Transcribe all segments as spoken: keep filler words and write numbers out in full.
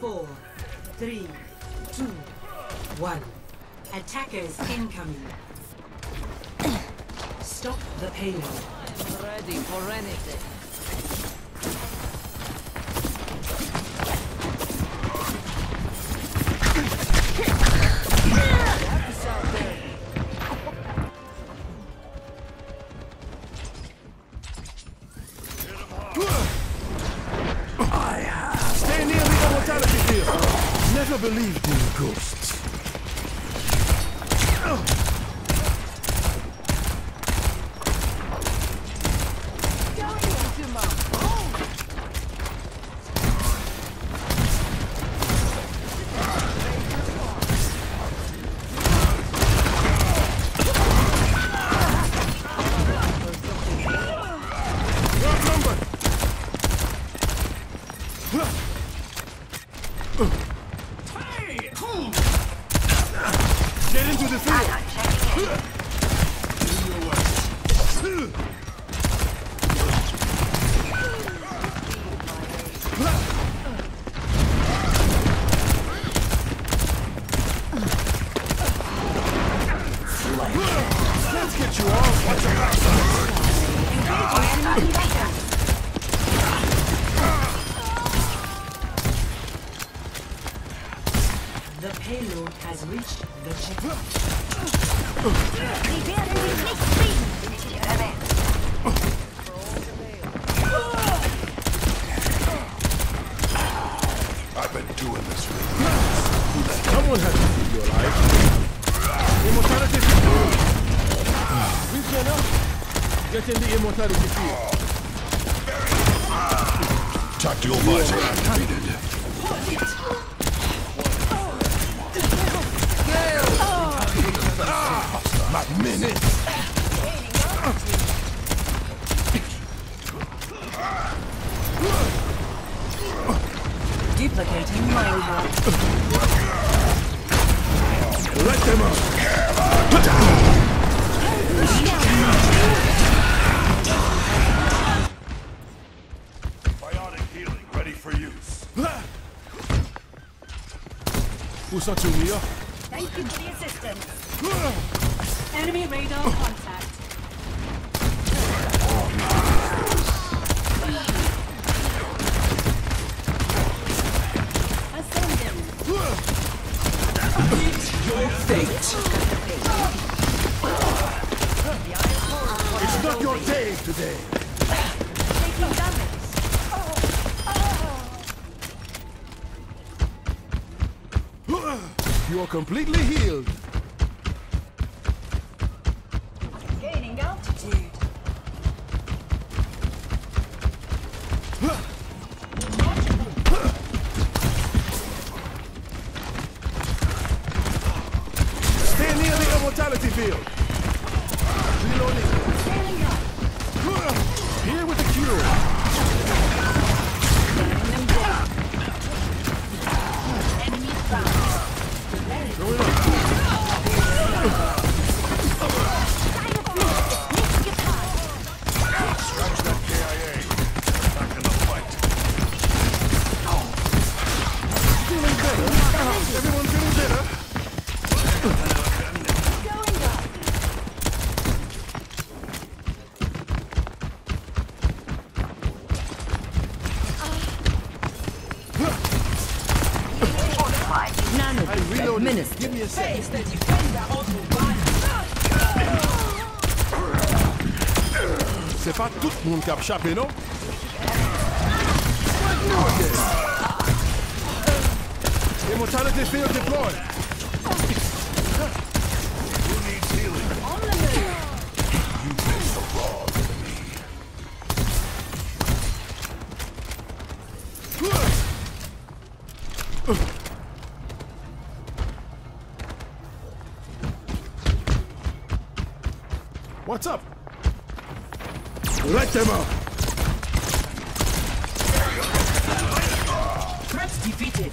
Four, three, two, one. Attackers incoming. Stop the payload. Ready for anything. I have. Stay near the immortality field. Never believed in ghosts. Get into the field! Let's get you off! Watch your backside! The payload has reached the checkpoint. I've been doing this for years. Someone has to save your life. Immortality field. Please get up. Get in the immortality field. Tactical visor activated. Not minutes. Duplicating my Let them up. Bionic healing ready for use. Who's not to me? Thank you for the assistance. enemy radar contact. Ascending. Your fate. It's not your day today. Taking damage. You are completely healed. Gaining altitude. Stay near the immortality field. Reloading. Scaling up. Here with the cure. Getting them down. Enemy found. Going up. Scratch that K I A. Back in the fight. Feeling better. Everyone feeling better? Going up. I reload. Minister. Give me a second. C'est pas tout le monde qui a échappé, non? Immortality field deployed. Who needs healing? On the move. You face the raw What's up? Let them up. Threats defeated.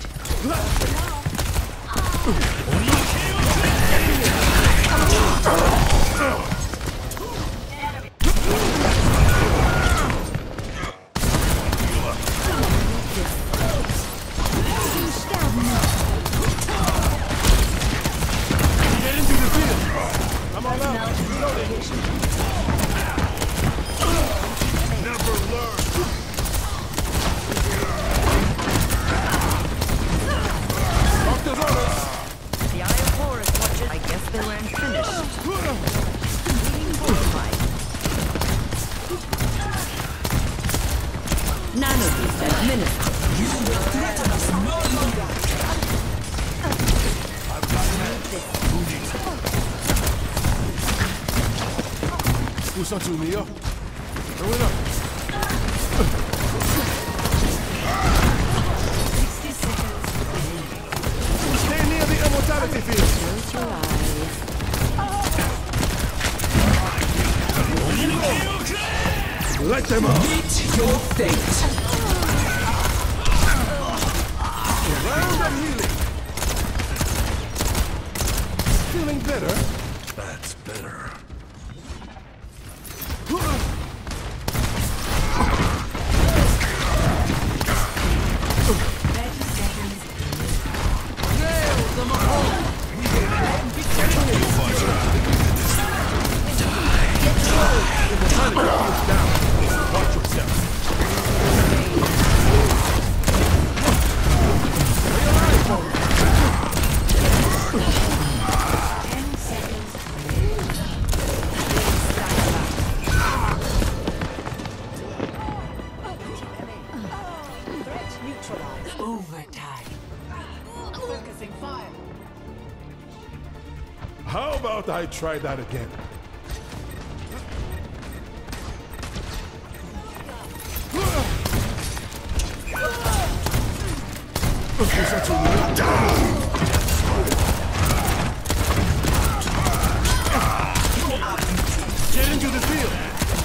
Stay ça tout, Leo. Going up. Stay near the immortality field. Close your eyes. Light them up. Meet your fate. Round of healing. Feeling better? That's better. Watch yourself. Threat neutralized. Overtime. Focusing fire. How about I try that again? Is that too late? Get into the field.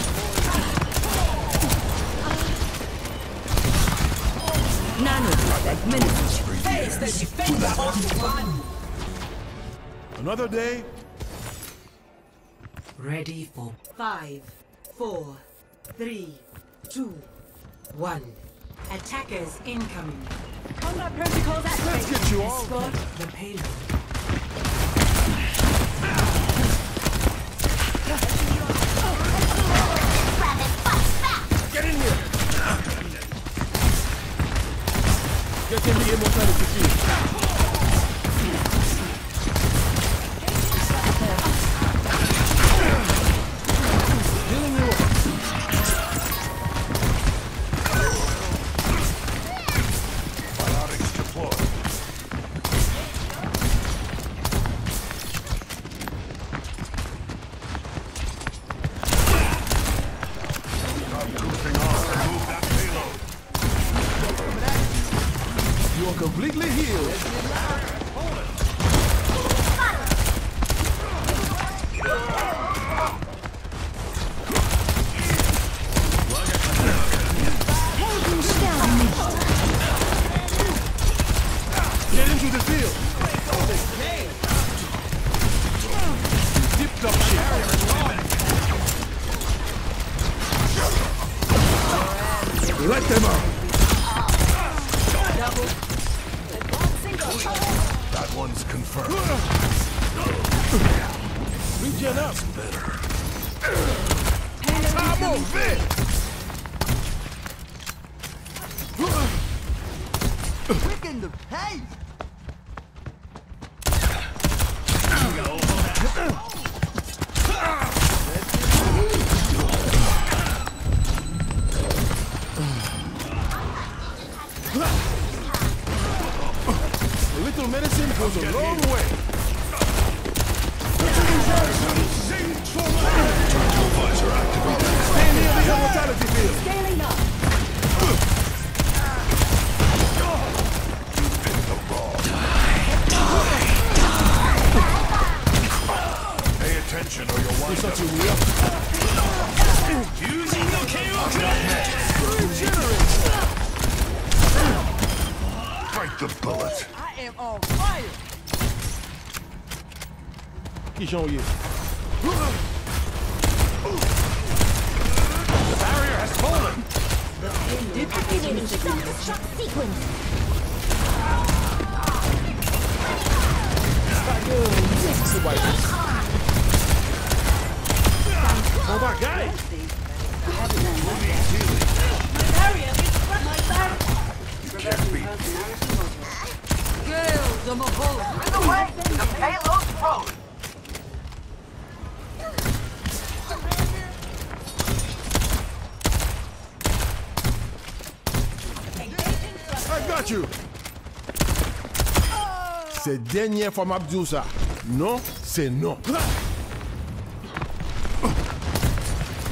Nano minutes. Face the defender on one. Another day. Ready for five, four, three, two, one. Attackers incoming. Combat protocols Let's activated. get you all. Escort the payload. Get in here. Get in the immortality field. Healing you up. Biotics deployed. Start goofing off and move that payload. You are completely healed. Get into the field. Dipped up shit. Let them out. That one's confirmed. Regen up. Better. I'm over it. Quicken the pace! A little medicine goes a long way. Stay near the immortality field. Scaling up. Pay attention or you'll wind Such up. a wheel. Bite the bullet. I am on fire! Qui j'en y est? The barrier has fallen. Activating self-destruct sequence. Oh my God! Barrier is front my barrier. You can't beat. Gale the Mahol. In the way! The payload's frozen! I got you! C'est dernière fois m'a dit ça. Non, c'est non.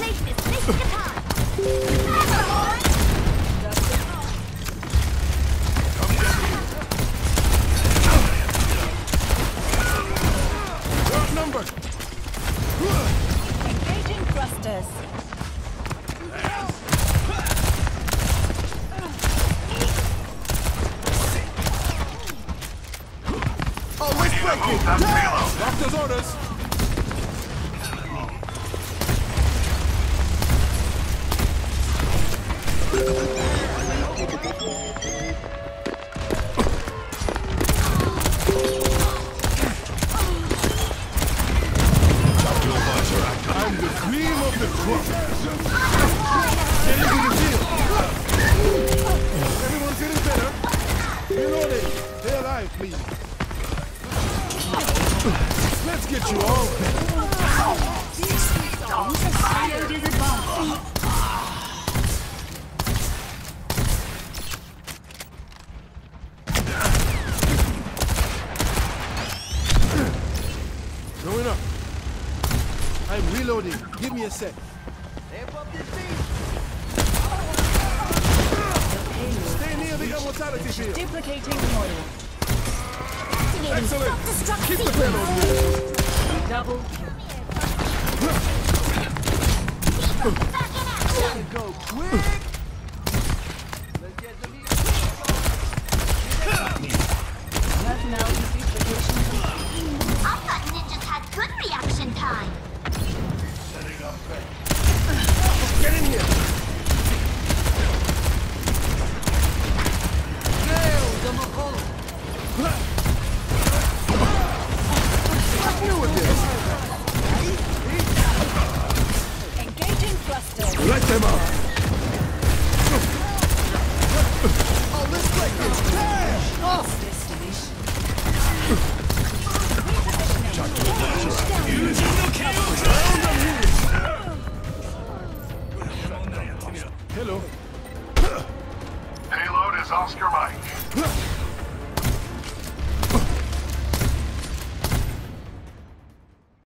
Replace this this guitar. Number. Engaging thrusters. Oh, respect Move that payload. Doctor's orders. I'm the cream of the crop. Get into the field. Everyone feeling better? Reloading. Stay alive, please. Let's get you all better. Going up. I'm reloading. Give me a sec. Amp up your feet. Stay near the immortality field. Duplicating oil. Excellent. Self-destruct Keep the sequence. payload here. Double Back in action. Go quick. Let's get some heat. Personality duplication complete. I thought ninjas had good reaction time. Get in here. Nailed the Maholo. What's new with this? Engaging thrusters. Light them up. Oh, let's break this cash. Hello. Payload is Oscar Mike.